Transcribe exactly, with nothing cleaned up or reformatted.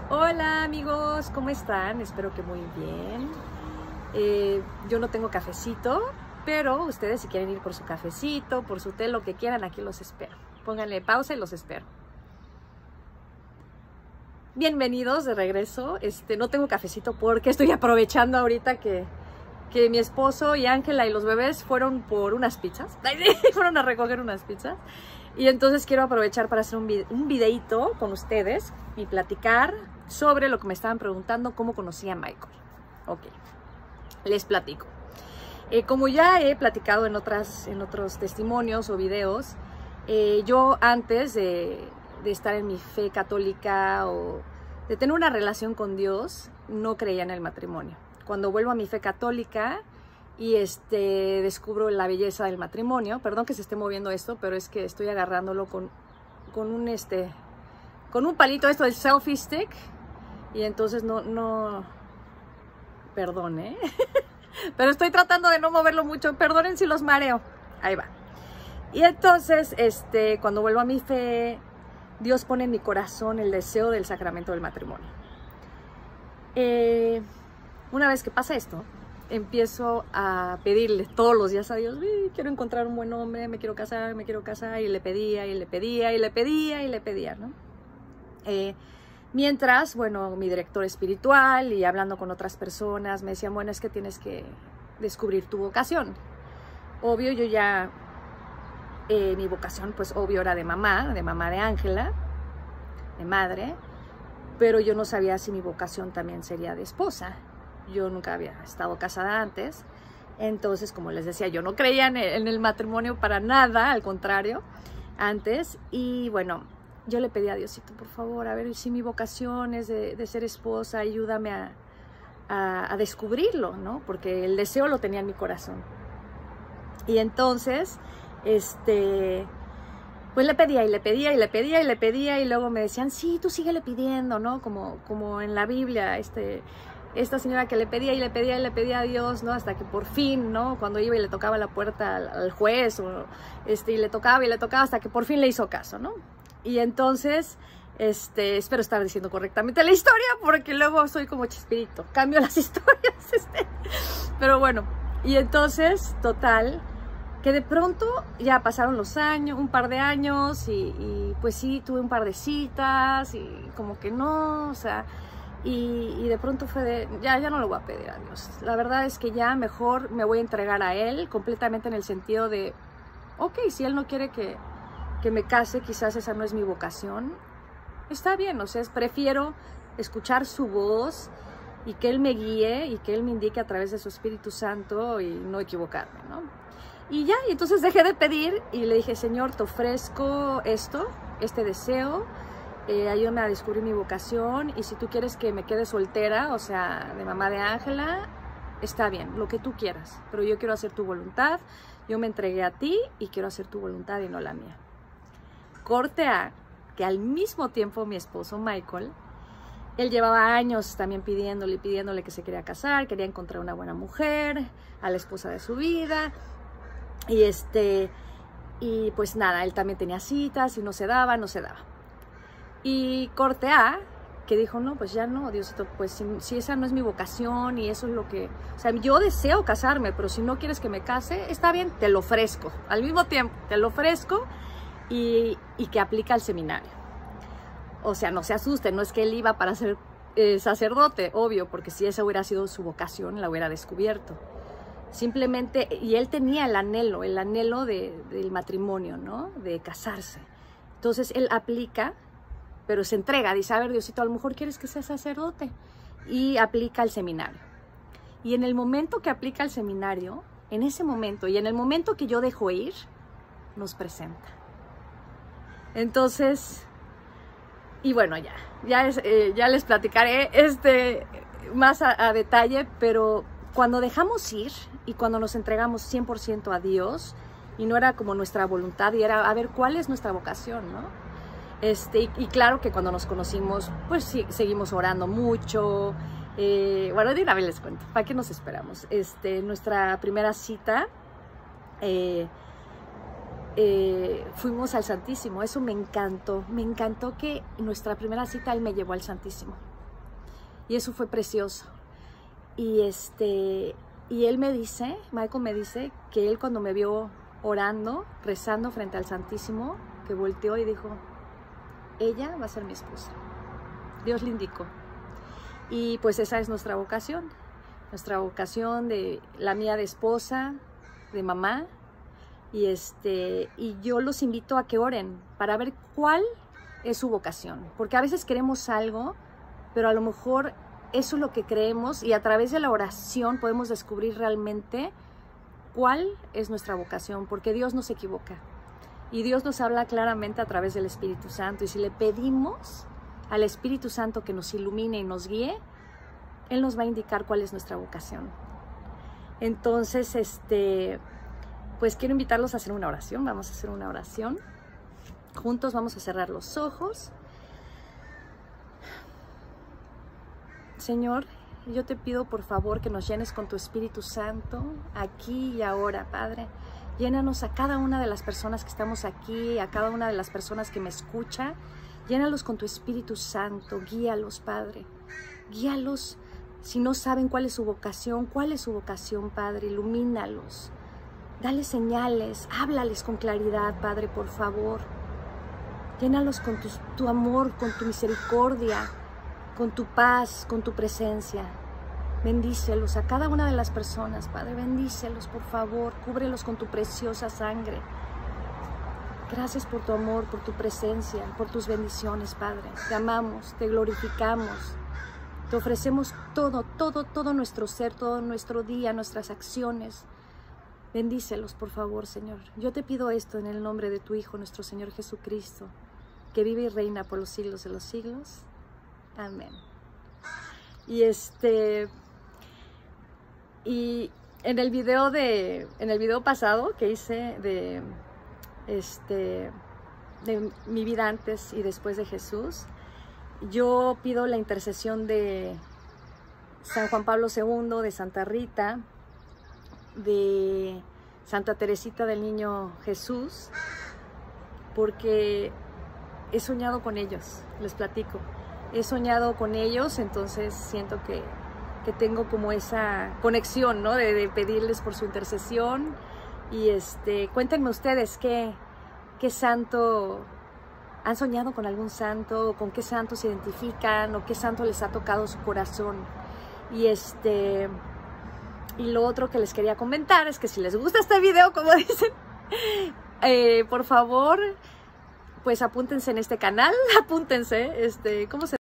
Hola amigos, ¿cómo están? Espero que muy bien. Eh, yo no tengo cafecito, pero ustedes si quieren ir por su cafecito, por su té, lo que quieran, aquí los espero. Pónganle pausa y los espero. Bienvenidos de regreso. Este, no tengo cafecito porque estoy aprovechando ahorita que, que mi esposo y Ángela y los bebés fueron por unas pizzas. Fueron a recoger unas pizzas. Y entonces quiero aprovechar para hacer un, vide un videito con ustedes y platicar sobre lo que me estaban preguntando, cómo conocí a Michael. Ok, les platico. Eh, como ya he platicado en, otras, en otros testimonios o videos, eh, yo antes de, de estar en mi fe católica o de tener una relación con Dios, no creía en el matrimonio. Cuando vuelvo a mi fe católica y este, descubro la belleza del matrimonio, perdón que se esté moviendo esto, pero es que estoy agarrándolo con, con, un, este, con un palito esto del selfie stick, y entonces no, no, perdón, ¿eh? Pero estoy tratando de no moverlo mucho, perdonen si los mareo, ahí va. Y entonces, este, cuando vuelvo a mi fe, Dios pone en mi corazón el deseo del sacramento del matrimonio. Eh, una vez que pasa esto, empiezo a pedirle todos los días a Dios, quiero encontrar un buen hombre, me quiero casar, me quiero casar, y le pedía, y le pedía, y le pedía, y le pedía, ¿no? Eh, mientras, bueno, mi director espiritual y hablando con otras personas me decían, bueno, es que tienes que descubrir tu vocación. Obvio, yo ya, eh, mi vocación, pues obvio era de mamá, de mamá de Ángela, de madre, pero yo no sabía si mi vocación también sería de esposa. Yo nunca había estado casada antes, entonces, como les decía, yo no creía en el, en el matrimonio para nada, al contrario, antes. Y bueno, yo le pedí a Diosito, por favor, a ver si mi vocación es de, de ser esposa, ayúdame a, a, a descubrirlo, ¿no? Porque el deseo lo tenía en mi corazón. Y entonces, este, pues le pedía y le pedía y le pedía y le pedía, y luego me decían, sí, tú síguele pidiendo, ¿no? Como, como en la Biblia, este... esta señora que le pedía y le pedía y le pedía a Dios, ¿no? Hasta que por fin, ¿no? Cuando iba y le tocaba la puerta al, al juez, o, este, y le tocaba y le tocaba hasta que por fin le hizo caso, ¿no? Y entonces, este, espero estar diciendo correctamente la historia, porque luego soy como Chespirito, cambio las historias, este. Pero bueno, y entonces, total, que de pronto ya pasaron los años, un par de años, y, y pues sí, tuve un par de citas, y como que no, o sea... Y, y de pronto fue de, ya, ya no lo voy a pedir a Dios. La verdad es que ya mejor me voy a entregar a Él completamente, en el sentido de, ok, si Él no quiere que, que me case, quizás esa no es mi vocación, está bien, o sea, prefiero escuchar su voz y que Él me guíe y que Él me indique a través de su Espíritu Santo y no equivocarme, ¿no? Y ya, y entonces dejé de pedir y le dije, Señor, te ofrezco esto, este deseo. Eh, ayúdame a descubrir mi vocación, y si tú quieres que me quede soltera, o sea, de mamá de Ángela, está bien, lo que tú quieras, pero yo quiero hacer tu voluntad, yo me entregué a ti y quiero hacer tu voluntad y no la mía. Corte A, que al mismo tiempo mi esposo Michael, él llevaba años también pidiéndole y pidiéndole que se quería casar, quería encontrar una buena mujer, a la esposa de su vida, y este, y pues nada, él también tenía citas y no se daba, no se daba. Y corte A, que dijo, no, pues ya no, Diosito, pues si, si esa no es mi vocación y eso es lo que... O sea, yo deseo casarme, pero si no quieres que me case, está bien, te lo ofrezco. Al mismo tiempo, te lo ofrezco y, y que aplica al seminario. O sea, no se asusten, no es que él iba para ser eh, sacerdote, obvio, porque si esa hubiera sido su vocación, la hubiera descubierto. Simplemente, y él tenía el anhelo, el anhelo de, del matrimonio, ¿no? De casarse. Entonces, él aplica... pero se entrega, dice, a ver, Diosito, a lo mejor quieres que sea sacerdote, y aplica al seminario. Y en el momento que aplica al seminario, en ese momento, y en el momento que yo dejo ir, nos presenta. Entonces, y bueno, ya, ya, es, eh, ya les platicaré este más a, a detalle, pero cuando dejamos ir, y cuando nos entregamos cien por ciento a Dios, y no era como nuestra voluntad, y era, a ver, ¿cuál es nuestra vocación, no? Este, y, y claro que cuando nos conocimos, pues sí, seguimos orando mucho. Eh, bueno, de una vez les cuento, ¿para qué nos esperamos? Este, nuestra primera cita, eh, eh, fuimos al Santísimo. Eso me encantó, me encantó que nuestra primera cita él me llevó al Santísimo. Y eso fue precioso. Y, este, y él me dice, Michael me dice, que él cuando me vio orando, rezando frente al Santísimo, que volteó y dijo, ella va a ser mi esposa. Dios le indicó. Y pues esa es nuestra vocación. Nuestra vocación, de la mía de esposa, de mamá. Y, este, y yo los invito a que oren para ver cuál es su vocación. Porque a veces queremos algo, pero a lo mejor eso es lo que creemos, y a través de la oración podemos descubrir realmente cuál es nuestra vocación, porque Dios no se equivoca. Y Dios nos habla claramente a través del Espíritu Santo. Y si le pedimos al Espíritu Santo que nos ilumine y nos guíe, Él nos va a indicar cuál es nuestra vocación. Entonces, este, pues quiero invitarlos a hacer una oración. Vamos a hacer una oración. Juntos vamos a cerrar los ojos. Señor, yo te pido por favor que nos llenes con tu Espíritu Santo aquí y ahora, Padre. Llénanos a cada una de las personas que estamos aquí, a cada una de las personas que me escucha. Llénalos con tu Espíritu Santo, guíalos, Padre. Guíalos si no saben cuál es su vocación, cuál es su vocación, Padre. Ilumínalos. Dale señales, háblales con claridad, Padre, por favor. Llénalos con tu, tu amor, con tu misericordia, con tu paz, con tu presencia. Bendícelos a cada una de las personas, Padre. Bendícelos, por favor. Cúbrelos con tu preciosa sangre. Gracias por tu amor, por tu presencia, por tus bendiciones, Padre. Te amamos, te glorificamos. Te ofrecemos todo, todo, todo nuestro ser, todo nuestro día, nuestras acciones. Bendícelos, por favor, Señor. Yo te pido esto en el nombre de tu Hijo, nuestro Señor Jesucristo, que vive y reina por los siglos de los siglos. Amén. Y este... Y en el video de... En el video pasado que hice de... Este... De mi vida antes y después de Jesús, yo pido la intercesión de San Juan Pablo segundo, de Santa Rita, de Santa Teresita del Niño Jesús, porque he soñado con ellos, les platico. He soñado con ellos, entonces siento que, que tengo como esa conexión, ¿no? De, de pedirles por su intercesión. Y este, cuéntenme ustedes qué, qué santo... ¿Han soñado con algún santo? ¿Con qué santo se identifican? ¿O qué santo les ha tocado su corazón? Y este... Y lo otro que les quería comentar es que si les gusta este video, como dicen, eh, por favor, pues apúntense en este canal, apúntense, este, ¿cómo se